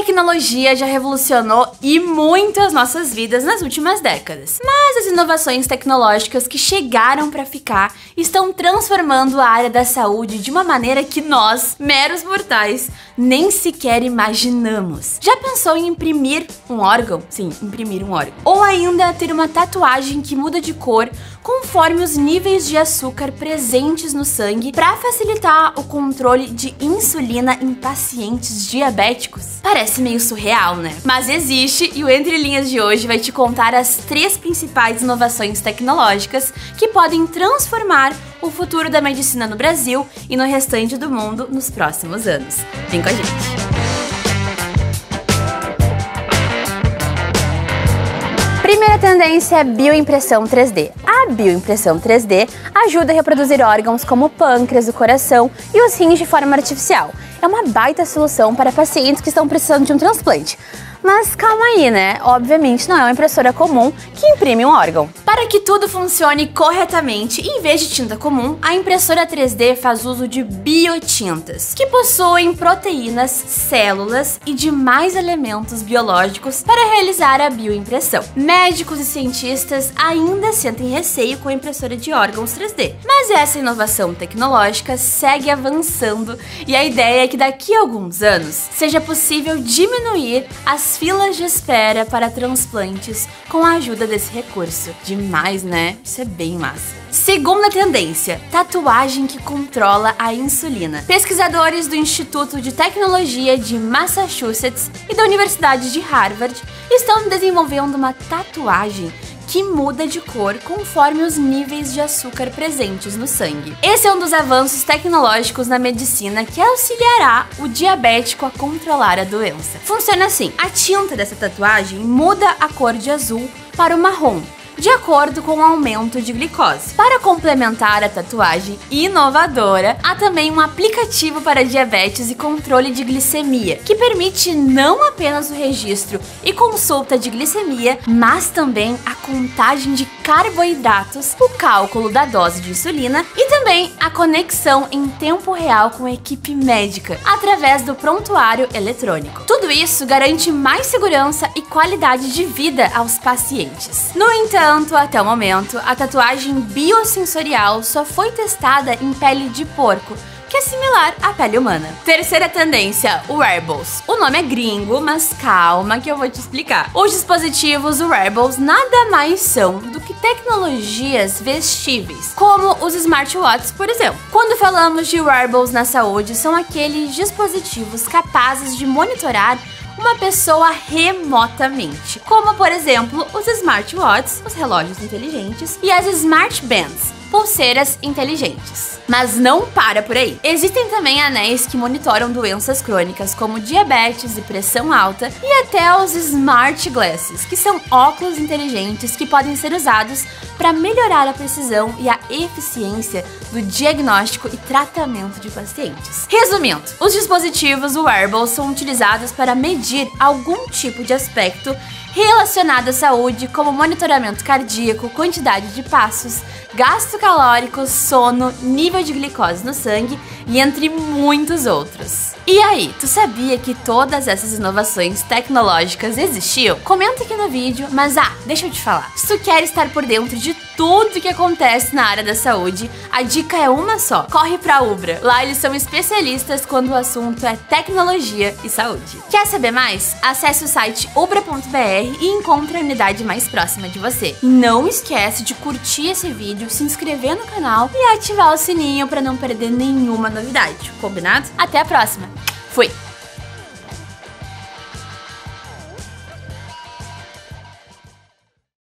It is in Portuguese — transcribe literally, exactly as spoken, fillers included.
tecnologia já revolucionou e muito as nossas vidas nas últimas décadas. Mas as inovações tecnológicas que chegaram para ficar estão transformando a área da saúde de uma maneira que nós, meros mortais, nem sequer imaginamos. Já pensou em imprimir um órgão? Sim, imprimir um órgão. Ou ainda ter uma tatuagem que muda de cor conforme os níveis de açúcar presentes no sangue para facilitar o controle de insulina em pacientes diabéticos? Parece meio surreal, né? Mas existe, e o Entre Linhas de hoje vai te contar as três principais inovações tecnológicas que podem transformar o futuro da medicina no Brasil e no restante do mundo nos próximos anos. Vem com a gente! Primeira tendência é bioimpressão três D. A bioimpressão três D ajuda a reproduzir órgãos como o pâncreas, o coração e os rins de forma artificial. É uma baita solução para pacientes que estão precisando de um transplante. Mas calma aí, né? Obviamente não é uma impressora comum que imprime um órgão. Para que tudo funcione corretamente, em vez de tinta comum, a impressora três D faz uso de biotintas, que possuem proteínas, células e demais elementos biológicos para realizar a bioimpressão. Médicos e cientistas ainda sentem receio com a impressora de órgãos três D, mas essa inovação tecnológica segue avançando e a ideia é que daqui a alguns anos seja possível diminuir as filas de espera para transplantes com a ajuda desse recurso. Demais, né? Isso é bem massa. Segunda tendência, tatuagem que controla a insulina. Pesquisadores do Instituto de Tecnologia de Massachusetts e da Universidade de Harvard estão desenvolvendo uma tatuagem que muda de cor conforme os níveis de açúcar presentes no sangue. Esse é um dos avanços tecnológicos na medicina que auxiliará o diabético a controlar a doença. Funciona assim: a tinta dessa tatuagem muda a cor de azul para o marrom, de acordo com o aumento de glicose. Para complementar a tatuagem inovadora, há também um aplicativo para diabetes e controle de glicemia, que permite não apenas o registro e consulta de glicemia, mas também a contagem de carboidratos, o cálculo da dose de insulina e também a conexão em tempo real com a equipe médica, através do prontuário eletrônico. Tudo isso garante mais segurança e qualidade de vida aos pacientes. No entanto, até o momento, a tatuagem biosensorial só foi testada em pele de porco, que é similar à pele humana. Terceira tendência, wearables. O nome é gringo, mas calma que eu vou te explicar. Os dispositivos wearables nada mais são do que tecnologias vestíveis, como os smartwatches, por exemplo. Quando falamos de wearables na saúde, são aqueles dispositivos capazes de monitorar uma pessoa remotamente, como por exemplo os smartwatches, os relógios inteligentes, e as smart bands, pulseiras inteligentes. Mas não para por aí. Existem também anéis que monitoram doenças crônicas como diabetes e pressão alta, e até os smart glasses, que são óculos inteligentes que podem ser usados para melhorar a precisão e a eficiência do diagnóstico e tratamento de pacientes. Resumindo, os dispositivos wearables são utilizados para medir algum tipo de aspecto relacionado à saúde, como monitoramento cardíaco, quantidade de passos, gasto calórico, sono, nível de glicose no sangue e entre muitos outros. E aí, tu sabia que todas essas inovações tecnológicas existiam? Comenta aqui no vídeo, mas ah, deixa eu te falar. Se tu quer estar por dentro de tudo que acontece na área da saúde, a dica é uma só: corre pra Ubra. Lá eles são especialistas quando o assunto é tecnologia e saúde. Quer saber mais? Acesse o site ubra ponto br e encontre a unidade mais próxima de você. E não esquece de curtir esse vídeo, se inscrever no canal e ativar o sininho para não perder nenhuma novidade. Combinado? Até a próxima! Fui!